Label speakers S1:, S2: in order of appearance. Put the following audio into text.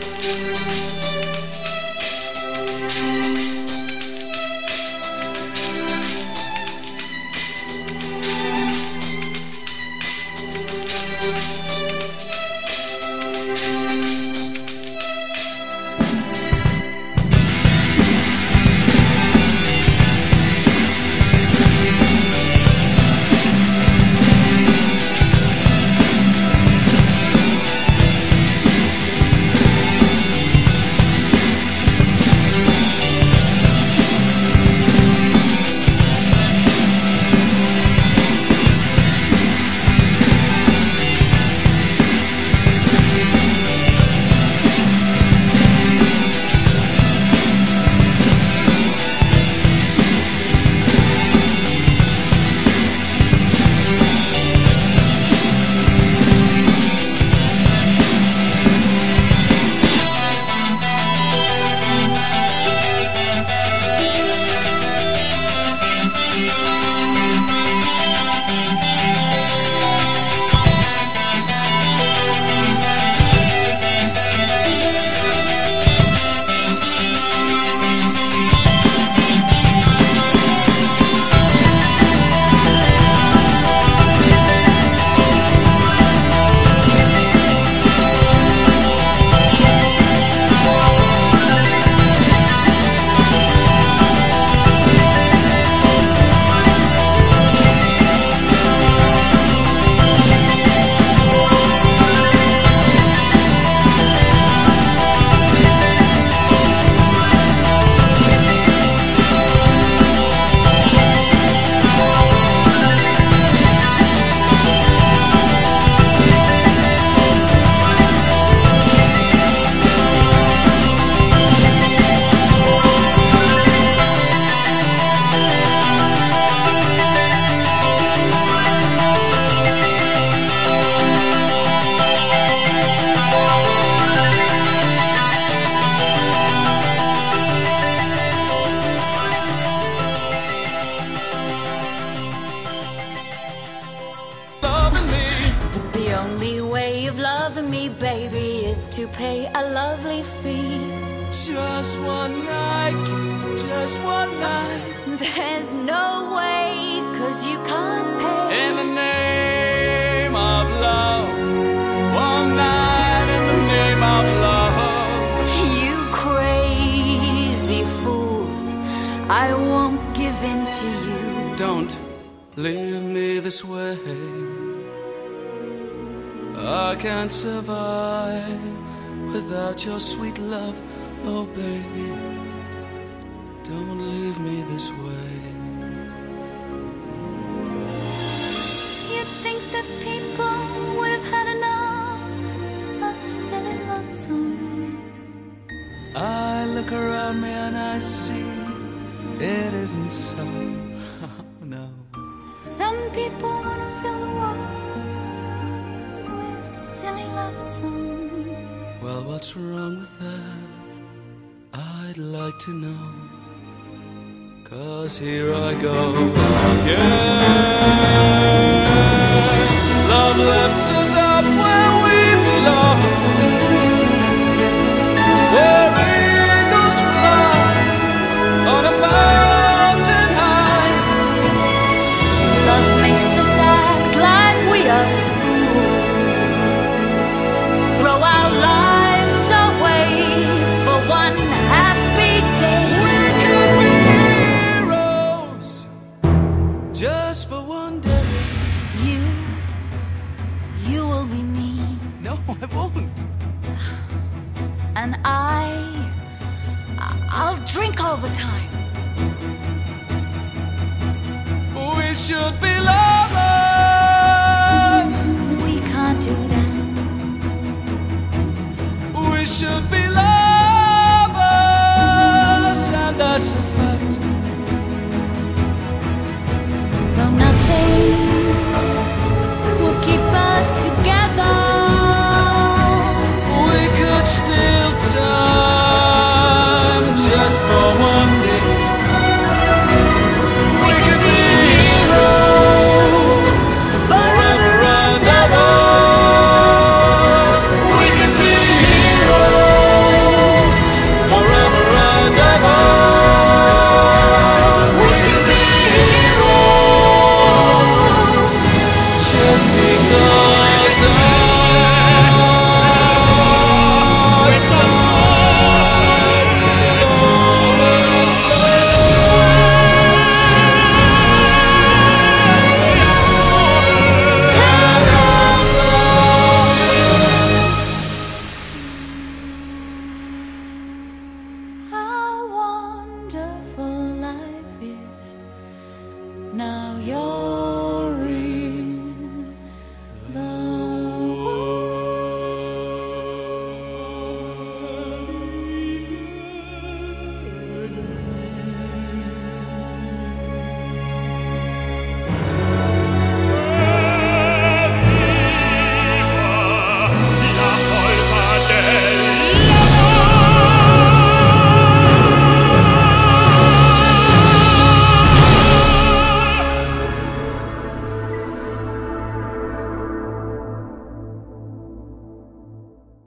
S1: loving me, baby, is to pay a lovely fee.
S2: Just one night, just one night.
S1: There's no way, 'cause you can't pay.
S2: In the name of love, one night in the name of love.
S1: You crazy fool, I won't give in to you.
S2: Don't leave me this way, I can't survive without your sweet love. Oh baby, don't leave me this way.
S1: You think that people would have had enough of silly love songs?
S2: I look around me and I see it isn't so. No.
S1: Some people want to fill the world with silly love songs.
S2: Well, what's wrong with that? I'd like to know. 'Cause here I go again. Love left us up where we belong, where eagles fly on a mountain high.
S1: Love makes us act like we are fools, throw our lives away for one happy day.
S2: We could be heroes just for one day.
S1: You will be me,
S2: No, I won't.
S1: and I'll drink all the time.
S2: We should be lovers.
S1: We can't do that.
S2: We should be lovers, and that's a fact.
S1: Though nothing will keep us together,
S2: We could steal time